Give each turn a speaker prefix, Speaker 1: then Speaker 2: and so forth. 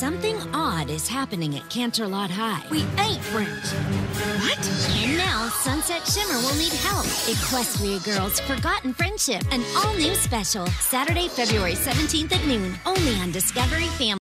Speaker 1: Something odd is happening at Canterlot High.
Speaker 2: We ain't friends. What?
Speaker 1: And now Sunset Shimmer will need help. Equestria Girls Forgotten Friendship, an all-new special, Saturday, February 17th at noon, only on Discovery Family.